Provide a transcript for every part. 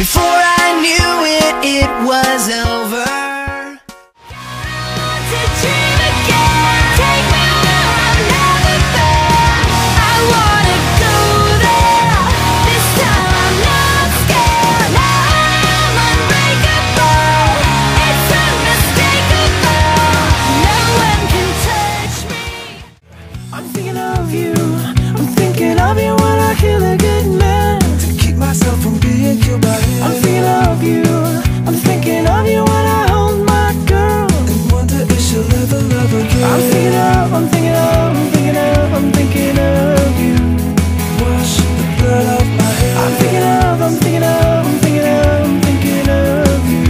Before I knew it, it was over. I'm thinking of you, I'm thinking of you when I kill a good man, to keep myself from being killed by him. I'm thinking of you, I'm thinking of you when I hold my girl, and wonder if she'll ever love again. I'm thinking of, I'm thinking of, I'm thinking of, I'm thinking of you. Wash the blood off my head. I'm thinking of, I'm thinking of, I'm thinking of, I'm thinking of you.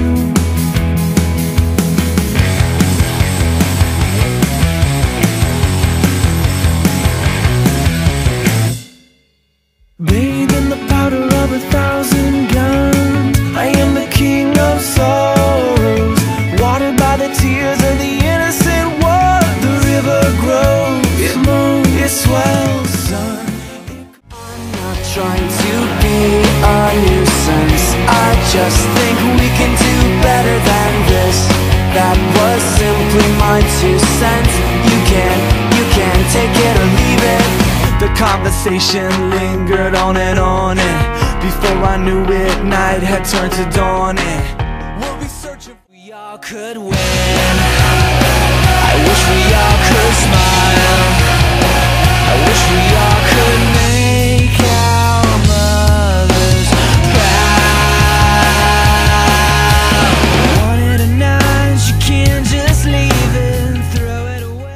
Bathed in the powder of 1,000 guns, I am the king of sorrows. Watered by the tears of the innocent one, the river grows, it moans, it swells, son. I'm not trying to be a nuisance, I just think we can do better than this. That was simply my 2 cents. You can take it or leave it. The conversation lingered on, and before I knew it, night had turned to dawn, and we'll be searching. We all could win. I wish we all could smile. I wish we all could make our mothers proud. Wanted a night, you can't just leave it and throw it away.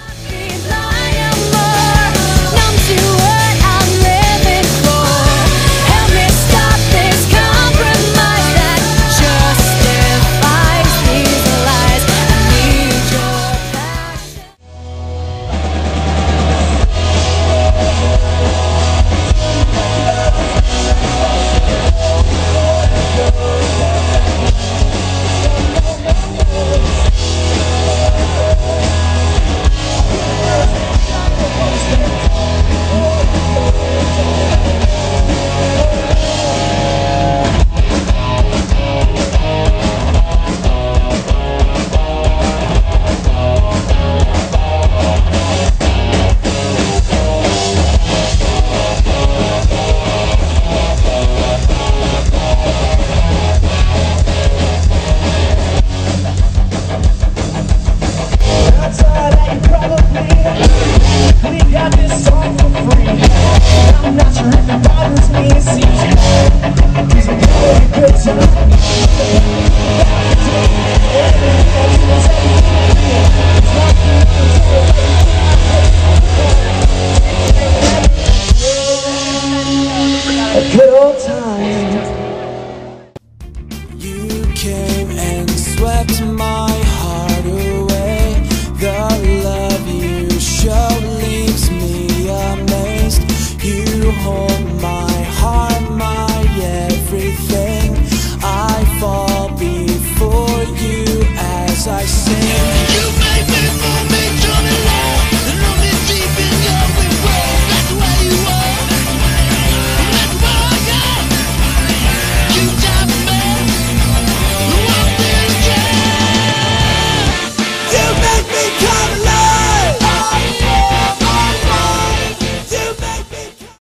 Good old time. You came and swept my